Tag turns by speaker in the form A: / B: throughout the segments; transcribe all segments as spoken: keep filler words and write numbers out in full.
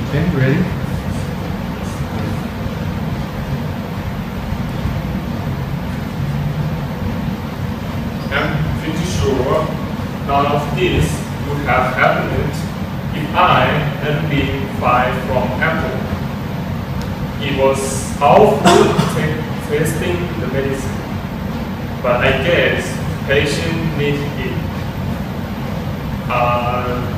A: Okay, ready?
B: I'm pretty sure none of this would have happened if I had been fired from Apple. It was awful tasting the medicine, but I guess patients need it. Uh,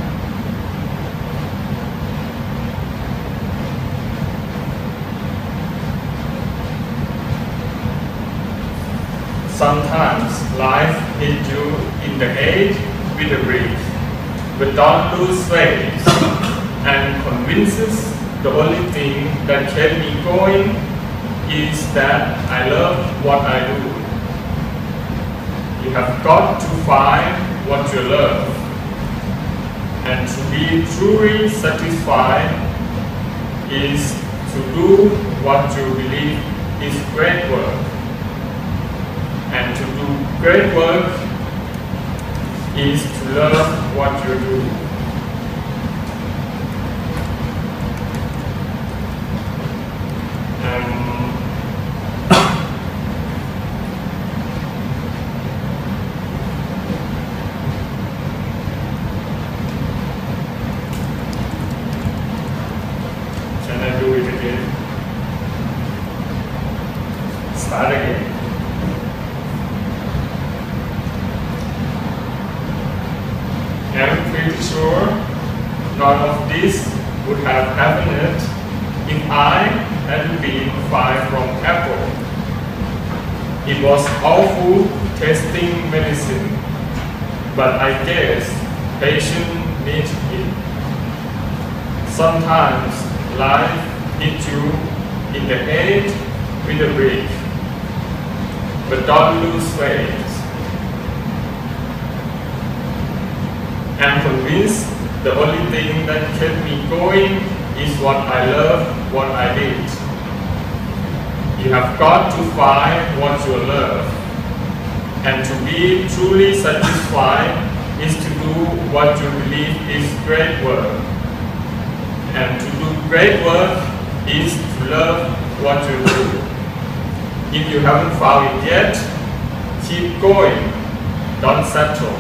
B: Sometimes life hits you in the head with a brick, but don't lose faith and convinces the only thing that kept me going is that I love what I do. You have got to find what you love, and to be truly satisfied is to do what you believe is great work. And to do great work is to love what you do. Um, can I do it again? Start again. I'm pretty sure none of this would have happened if I hadn't been fired from Apple. It was awful tasting medicine, but I guess patients need it. Sometimes life hits you in the head with a brick, but don't lose faith. I'm convinced the only thing that kept me going is what I love, what I did. You have got to find what you love, and to be truly satisfied is to do what you believe is great work. And to do great work is to love what you do. If you haven't found it yet, keep going, don't settle.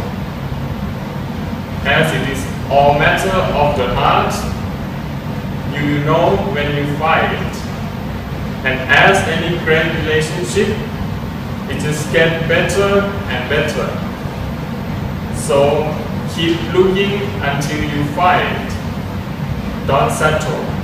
B: As it is all matter of the heart, you will know when you find it. And as any great relationship, it just gets better and better. So keep looking until you find it. Don't settle.